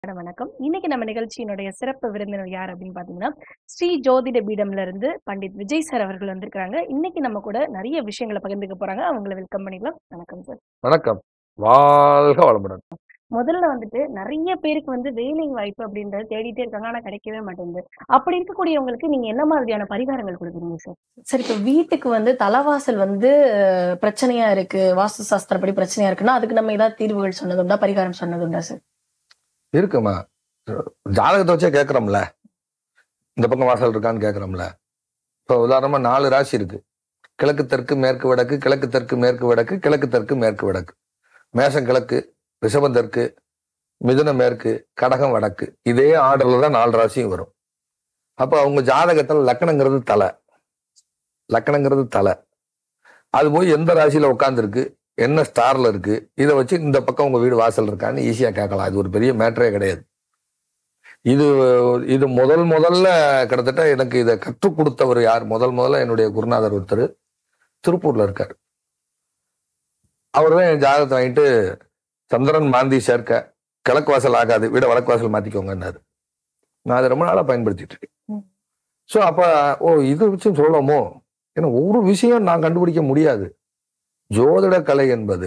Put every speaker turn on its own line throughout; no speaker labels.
வணக்கம். இன்னைக்கு நம்ம நிகழ்ச்சியினுடைய சிறப்பு விருந்தினர் யார் அப்படின்னு பாத்தீங்கன்னா, ஸ்ரீ ஜோதிட பீடம்ல இருந்து பண்டிட் விஜய் சார் அவர்கள் வந்திருக்காங்க. இன்னைக்கு நம்ம கூட நிறைய விஷயங்களை பகிர்ந்துக்க போறாங்க. அவங்கள வெல்கம் பண்ணிக்கலாம். வணக்கம் சார்.
வணக்கம். வாழ்க வளமுடன்.
முதல்ல வந்துட்டு நிறைய பேருக்கு வேலை வாய்ப்பு அப்படின்றது தேடிட்டே இருக்காங்க. ஆனா கிடைக்கவே மாட்டேங்குது. அப்படி இருக்கக்கூடியவங்களுக்கு நீங்க என்ன மாதிரியான பரிகாரங்கள் கொடுக்குறீங்க சார்? சார், இப்ப வீட்டுக்கு தலைவாசல் பிரச்சனையா இருக்கு, வாஸ்து சாஸ்திரப்படி பிரச்சனையா இருக்குன்னா அதுக்கு நம்ம ஏதாவது தீர்வுகள் சொன்னதுண்டா, பரிகாரம் சொன்னதுண்டா சார்?
இருக்குமா? ஜாதகத்தை வச்சே கேட்கறோம்ல, இந்த பக்கம் வாசல் இருக்கான்னு கேட்கறோம்ல. இப்போ உதாரணமா 4 ராசி இருக்கு. கிழக்கு தெற்கு மேற்கு வடக்கு, கிழக்கு தெற்கு மேற்கு வடக்கு, கிழக்கு தெற்கு மேற்கு வடக்கு. மேஷம் கிழக்கு, ரிஷபம் தெற்கு, மிதுனம் மேற்கு, கடகம் வடக்கு. இதே ஆர்டர்ல தான் 4 ராசியும் வரும். அப்போ அவங்க ஜாதகத்துல லக்கணங்கிறது தலை, லக்கணங்கிறது தலை. அது போய் எந்த ராசியில உட்காந்துருக்கு, என்ன ஸ்டார்ல இருக்கு, இதை வச்சு இந்த பக்கம் உங்க வீடு வாசல் இருக்கான்னு ஈஸியா கேட்கலாம். இது ஒரு பெரிய மேட்டரே கிடையாது. இது இது முதல்ல கிட்டத்தட்ட எனக்கு இதை கற்றுக் கொடுத்தவர் யார்? முதல்ல என்னுடைய குருநாதர் ஒருத்தர் திருப்பூர்ல இருக்காரு. அவர் தான் என் ஜாதகத்தை வாங்கிட்டு, சந்திரன் மாந்தி சேர்க்க கிழக்கு வாசல் ஆகாது, வீட வடக்கு வாசல் மாத்திக்கோங்கன்னாரு. நான் அதை ரொம்ப நாளா பயன்படுத்திட்டு இருக்கேன். ஸோ அப்ப இது வச்சு சொல்லலாமோ? ஏன்னா ஒரு விஷயம் நான் கண்டுபிடிக்க முடியாது. ஜோதிட கலை என்பது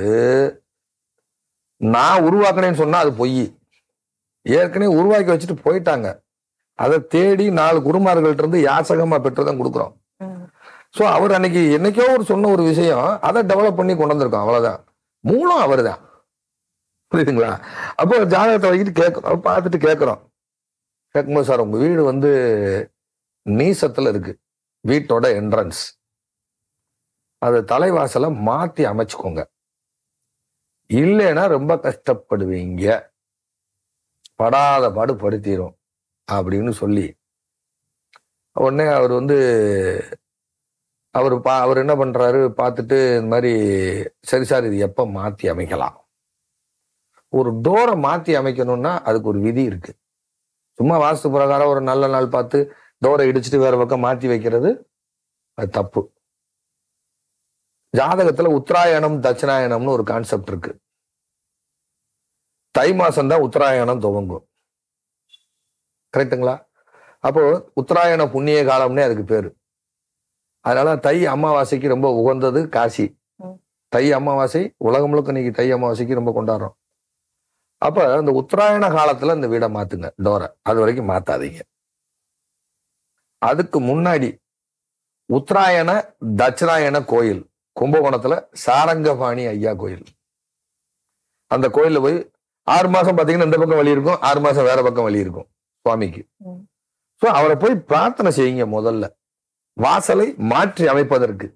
நான் உருவாக்கினேன்னு சொன்னா அது பொய். ஏற்கனவே உருவாக்கி வச்சுட்டு போயிட்டாங்க. அதை தேடி 4 குருமார்கள்ட்ட இருந்து யாசகமா பெற்றுதான் கொடுக்குறோம். ஸோ அவர் அன்னைக்கு என்னைக்கோ சொன்ன ஒரு விஷயம், அதை டெவலப் பண்ணி கொண்டு வந்திருக்கோம். அவ்வளவுதான். மூலம் அவர் தான். புரியுதுங்களா? அப்போ ஜாதகத்தை வைக்கிட்டு கேட்கிறோம், பார்த்துட்டு கேட்கிறோம். கேட்கும்போது, சார் உங்க வீடு நீசத்துல இருக்கு, வீட்டோட என்ட்ரன்ஸ், அது தலைவாசலை மாத்தி அமைச்சுக்கோங்க, இல்லைன்னா ரொம்ப கஷ்டப்படுவீங்க, படாத பாடு படுத்திரும் அப்படின்னு சொல்லி உடனே அவர் என்ன பண்றாரு பார்த்துட்டு, இந்த மாதிரி சரி சார் இது எப்ப மாத்தி அமைக்கலாம்? ஒரு டோரை மாத்தி அமைக்கணும்னா அதுக்கு ஒரு விதி இருக்கு. சும்மா வாஸ்து பிரகாரம் ஒரு நல்ல நாள் பார்த்து டோரை இடிச்சுட்டு வேற பக்கம் மாத்தி வைக்கிறது அது தப்பு. ஜாதகத்துல உத்தராயணம் தட்சிணாயணம்னு ஒரு கான்செப்ட் இருக்கு. தை மாசம் தான் உத்தராயணம் துவங்கும். கரெக்டுங்களா? அப்போ உத்தராயண புண்ணிய காலம்னே அதுக்கு பேரு. அதனால தை அமாவாசைக்கு ரொம்ப உகந்தது காசி. தை அமாவாசை உலகம் முழுக்க இன்னைக்கு தை அமாவாசைக்கு ரொம்ப கொண்டாடுறோம். அப்ப இந்த உத்தராயண காலத்துல இந்த வீடை மாத்துங்க, டோரை. அது வரைக்கும் மாத்தாதீங்க. அதுக்கு முன்னாடி உத்தராயண தட்சிணாயண கோயில் கும்பகோணத்துல சாரங்கபாணி ஐயா கோயில். அந்த கோயில்ல போய் 6 மாசம் பாத்தீங்கன்னா இந்த பக்கம் வழி இருக்கும், 6 மாசம் வேற பக்கம் வழி இருக்கும் சுவாமிக்கு. சோ அவரை போய் பிரார்த்தனை செய்யுங்க. முதல்ல வாசலை மாற்றி அமைப்பதற்கு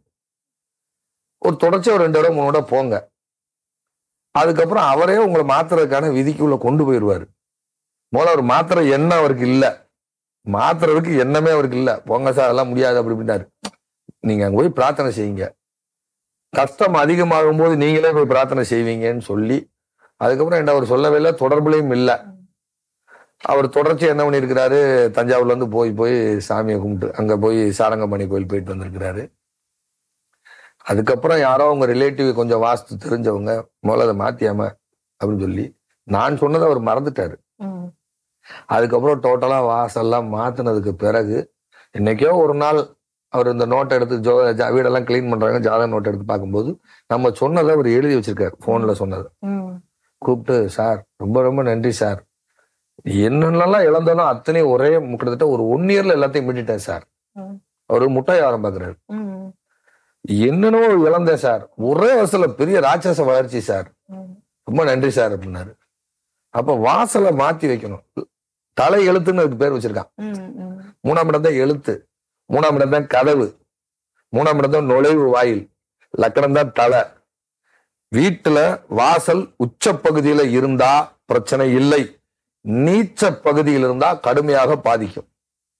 ஒரு தொடர்ச்சியா ஒரு 2 இடம் 3 இடம் போங்க. அதுக்கப்புறம் அவரே உங்களை மாத்துறதுக்கான விதிக்குள்ள கொண்டு போயிடுவாரு. முதல்ல அவர் மாத்திர எண்ணம் அவருக்கு இல்ல, மாத்துறதுக்கு எண்ணமே அவருக்கு இல்ல. போங்க சார் அதெல்லாம் முடியாது அப்படி அப்படின்னாரு. நீங்க அங்க போய் பிரார்த்தனை செய்யுங்க. கஷ்டம் அதிகமாகும் போது நீங்களே போய் பிரார்த்தனை செய்வீங்கன்னு சொல்லி, அதுக்கப்புறம் என்ன அவர் சொல்லவே இல்லை, தொடர்புலையும் இல்லை. அவர் தொடர்ச்சி என்ன பண்ணியிருக்கிறாரு, தஞ்சாவூர்ல இருந்து போய் சாமியை கும்பிட்டு அங்க போய் சாரங்கமணி கோயில் போயிட்டு வந்திருக்கிறாரு. அதுக்கப்புறம் யாரோ அவங்க ரிலேட்டிவ் கொஞ்சம் வாஸ்து தெரிஞ்சவங்க முதல்ல அதை மாத்தியாம அப்படின்னு சொல்லி நான் சொன்னதை அவர் மறந்துட்டாரு. அதுக்கப்புறம் டோட்டலா வாசல்லாம் மாத்தினதுக்கு பிறகு இன்னைக்கோ ஒரு நாள் அவர் இந்த நோட்டை எடுத்து வீடெல்லாம் கிளீன் பண்றாங்க, ஜாதக நோட்டை எடுத்து பார்க்கும்போது நம்ம சொன்னதை அவர் எழுதி வச்சிருக்காரு. போன்ல சொன்னது கூப்பிட்டு, சார் ரொம்ப ரொம்ப நன்றி சார், என்னென்னலாம் இழந்தானோ அத்தனையும் ஒரே கிட்டத்தட்ட ஒரு 1 இயர்ல எல்லாத்தையும் மீட்டுட்டேன் சார். அவரு முட்டாய் ஆரம்பிக்கிறாரு. என்னென்னவோ இழந்தேன் சார், ஒரே வருஷத்துல பெரிய ராட்சச வளர்ச்சி சார், ரொம்ப நன்றி சார் அப்படின்னாரு. அப்ப வாசலை மாத்தி வைக்கணும். தலை எழுத்துன்னு அதுக்கு பேர் வச்சிருக்கான். 3ஆம் இடம் தான் எழுத்து, 3ஆம் இடம் தான் கதவு, 3ஆம் இடம் தான் நுழைவு வாயில், லக்கணம் தான் தலை. வீட்டுல வாசல் உச்ச பகுதியில இருந்தா பிரச்சனை இல்லை, நீச்ச பகுதியில் இருந்தா கடுமையாக பாதிக்கும்.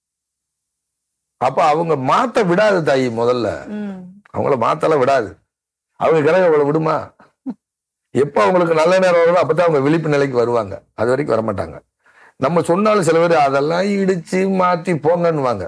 அப்ப அவங்க மாத்த விடாது தாயி. முதல்ல அவங்கள மாத்தல விடாது. அவங்க கிரகம் அவங்கள விடுமா? எப்ப அவங்களுக்கு நல்ல நேரம் வருதோ அப்பதான் அவங்க விழிப்பு நிலைக்கு வருவாங்க. அது வரைக்கும் வரமாட்டாங்க. நம்ம சொன்னாலும் சில பேர் அதெல்லாம் இடிச்சு மாத்தி போங்கன்னுவாங்க.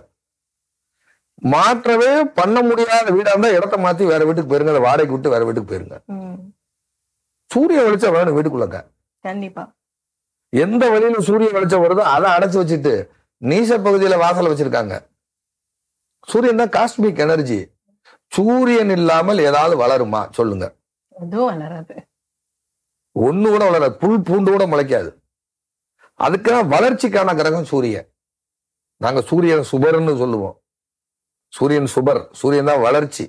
மாற்றவே பண்ண முடியாத வீடா இருந்தா இடத்த மாத்தி வேற வீட்டுக்கு போயிருங்க, அதை வாடகைக்கு விட்டு வேற வீட்டுக்கு போயிருங்க. சூரிய வெளிச்சம் வேணும் வீட்டுக்குள்ளங்க.
கண்டிப்பா.
எந்த வழியில சூரிய வெளிச்சம் வருதோ அதை அடைச்சு வச்சுட்டு நீச பகுதியில வாசல் வச்சிருக்காங்க. சூரியன் தான் காஸ்மிக் எனர்ஜி. சூரியன் இல்லாமல் ஏதாவது வளருமா சொல்லுங்க?
வளராது.
ஒண்ணு கூட வளராது. புல் பூண்டு கூட முளைக்காது. அதுக்கான வளர்ச்சிக்கான கிரகம் சூரியன். நாங்க சூரியன் சுபர்னு சொல்லுவோம். சூரியன் சுபர். சூரியன் தான் வளர்ச்சி.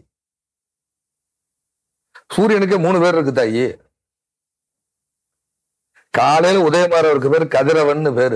சூரியனுக்கு 3 பேர் இருக்கு தாயி. காலையில உதயமாறவருக்கு பேரு கதிரவன் பேரு.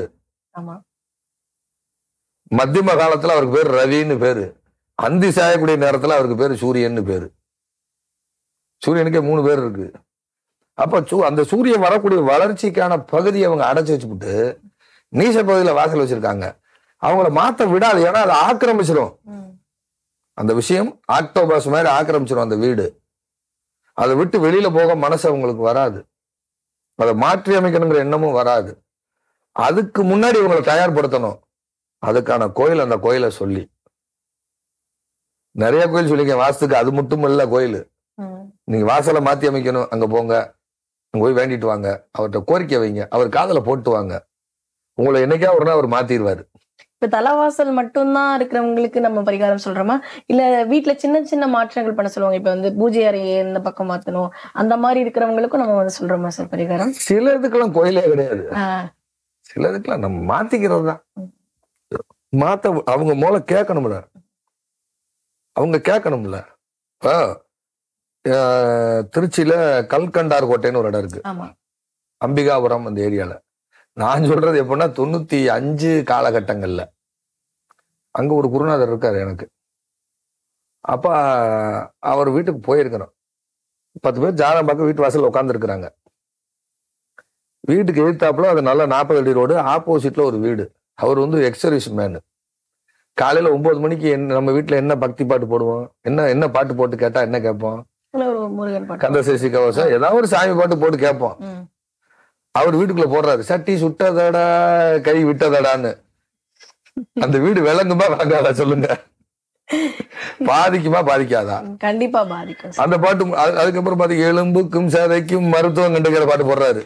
மத்தியம காலத்துல அவருக்கு பேரு ரவின்னு பேரு. அந்தி சாயக்கூடிய நேரத்துல அவருக்கு பேரு சூரியன் பேரு. சூரியனுக்கே 3 பேர் இருக்கு. அப்ப அந்த சூரியன் வரக்கூடிய வளர்ச்சிக்கான பகுதியை அவங்க அடைச்சு வச்சுக்கிட்டு நீச பகுதியில வாசல் வச்சிருக்காங்க. அவங்கள மாத்த விடாது. ஏன்னா அதை ஆக்கிரமிச்சிடும். அந்த விஷயம் ஆக்டோபஸ் மாதிரி ஆக்கிரமிச்சிடும் அந்த வீடு. அதை விட்டு வெளியில போக மனசு அவங்களுக்கு வராது. அதை மாற்றி அமைக்கணுங்கிற எண்ணமும் வராது. அதுக்கு முன்னாடி இவங்களை தயார்படுத்தணும். அதுக்கான கோயில் அந்த கோயிலை சொல்லி நிறைய கோயில் சொல்லிக்க. வாஸ்துக்கு அது மட்டும் இல்ல கோயில். நீங்க வாசலை மாத்தி அமைக்கணும், அங்க போங்க, அங்க போய் வேண்டிட்டு வாங்க, அவர்கிட்ட கோரிக்கை வைங்க, அவர் காதல போட்டு வாங்க. உங்களை என்னைக்கா ஒரு நாள் அவர் மாத்திடுவாரு.
இப்ப தலைவாசல் மட்டும்தான் இருக்கிறவங்களுக்கு நம்ம பரிகாரம் சொல்றோமா, இல்ல வீட்டுல சின்ன சின்ன மாற்றங்கள் பண்ண சொல்லுவாங்க? இப்ப வந்து பூஜை அறையை இந்த பக்கம் மாத்தணும், அந்த மாதிரி இருக்கிறவங்களுக்கும் நம்ம வந்து சொல்றோமா சார் பரிகாரம்?
சில இதுக்கெல்லாம் கோயிலே கிடையாது. சில இதுக்கெல்லாம் நம்ம மாத்திக்கிறது தான். மாத்த அவங்க மூல கேட்கணும்ல. அவங்க கேட்கணும்ல. திருச்சியில கல்கண்டார் கோட்டைன்னு ஒரு இடம் இருக்கு. அம்பிகாபுரம் அந்த ஏரியால. நான் சொல்றது எப்படின்னா 95 காலகட்டங்கள்ல அங்க ஒரு குருநாதர் இருக்காரு எனக்கு. அப்ப அவர் வீட்டுக்கு போயிருக்கிறோம். 10 பேர் ஜாதகம் பார்க்க வீட்டு வாசல் உட்கார்ந்து இருக்கிறாங்க. வீட்டுக்கு எதிர்த்தாப்புல அது நல்ல 40 அடி ரோடு, ஆப்போசிட்ல ஒரு வீடு. அவர் வந்து எக்ஸர்வீஸ் மேனு. காலையில 9 மணிக்கு நம்ம வீட்டுல என்ன பக்தி பாட்டு போடுவோம், என்ன பாட்டு போட்டு கேட்டா என்ன கேட்போம்? கந்தசேஷி கவசம், ஏதாவது ஒரு சாமி பாட்டு போட்டு கேட்போம். அவர் வீட்டுக்குள்ள போடுறாரு, சட்டி சுட்டதடா கை விட்டதடான்னு. அந்த வீடு விளங்குமா விளங்காதா சொல்லுங்க? பாதிக்குமா பாதிக்காதா?
கண்டிப்பா பாதிக்கும்.
அந்த பாட்டு அதுக்கப்புறம் பாத்தீங்க, எலும்புக்கும் சதைக்கும் மருத்துவம் கண்டுக்கிற பாட்டு போடுறாரு.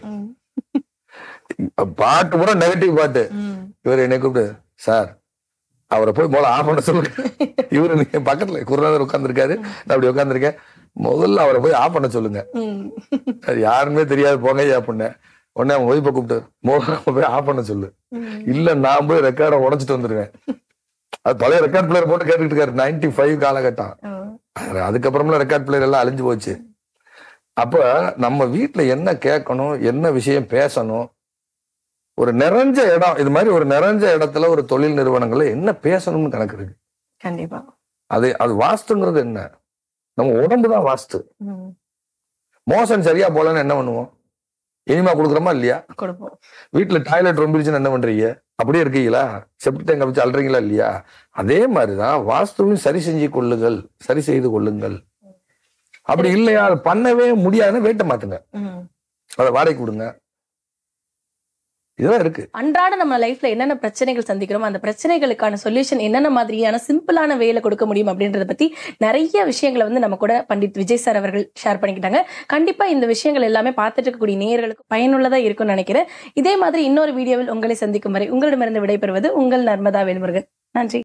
பாட்டு பூரா நெகட்டிவ் பாட்டு. இவர் என்னை கூப்பிட்டு, சார் அவரை போய் முதல்ல ஆஃப் பண்ண சொல்லுங்க. இவரு நீங்க பக்கத்துல குருநாதர் உட்கார்ந்துருக்காரு, நான் அப்படி உட்கார்ந்துருக்கேன். முதல்ல அவரை போய் ஆஃப் பண்ண சொல்லுங்க. அது யாருமே தெரியாது போங்க அப்படின்னு. உடனே அவங்க ஒய்ஃபை கூப்பிட்டு, முதல்ல போய் ஆஃப் பண்ண சொல்லு. இல்ல நான் போய் ரெக்கார்டை உடைச்சிட்டு வந்துருவேன். அது பழைய ரெக்கார்ட் பிளேயர் போட்டு கேட்டுட்டு இருக்காரு. 95 காலகட்டம். அதுக்கப்புறம்லாம் ரெக்கார்ட் பிளேயர் எல்லாம் அழிஞ்சு போச்சு. அப்ப நம்ம வீட்டுல என்ன கேட்கணும், என்ன விஷயம் பேசணும், ஒரு நிறைஞ்ச இடம், இது மாதிரி ஒரு நிறைஞ்ச இடத்துல ஒரு தொழில் நிறுவனங்கள்ல என்ன பேசணும்னு கணக்கு இருக்கு.
கண்டிப்பா.
அது வாஸ்துங்கிறது என்ன? நம்ம உடம்புதான் வாஸ்து. மோஷன் சரியா போலன்னு என்ன பண்ணுவோம்? இனிமா கொடுக்குறோமா இல்லையா?
கொடுப்போம்.
வீட்டுல டாய்லெட் ரொம்பிருச்சுன்னு என்ன பண்றீங்க? அப்படியே இருக்கீங்களா? செப்டி டேங்க் வச்சு அல்றீங்களா இல்லையா? அதே மாதிரிதான் வாஸ்துவையும் சரி செஞ்சு கொள்ளுங்கள், சரி செய்து கொள்ளுங்கள். அப்படி இல்லையா, அது பண்ணவே முடியாதுன்னு வேட்டை மாத்துங்க, அதை வாடகை கொடுங்க. இதெல்லாம் இருக்கு.
அன்றாட நம்ம லைஃப்ல என்னென்ன பிரச்சனைகள் சந்திக்கிறோம், அந்த பிரச்சனைகளுக்கான சொல்யூஷன் என்னென்ன மாதிரியான சிம்பிளான வேலை கொடுக்க முடியும் அப்படின்றத பத்தி நிறைய விஷயங்களை வந்து நம்ம கூட பண்டிட் விஜய் சார் அவர்கள் ஷேர் பண்ணிக்கிட்டாங்க. கண்டிப்பா இந்த விஷயங்கள் எல்லாமே பார்த்துட்டு இருக்கக்கூடிய நேயர்களுக்கு பயனுள்ளதா இருக்கும்னு நினைக்கிறேன். இதே மாதிரி இன்னொரு வீடியோவில் உங்களை சந்திக்கும் வரை உங்களிடமிருந்து விடைபெறுவது உங்கள் நர்மதா வேல்முருகன். நன்றி.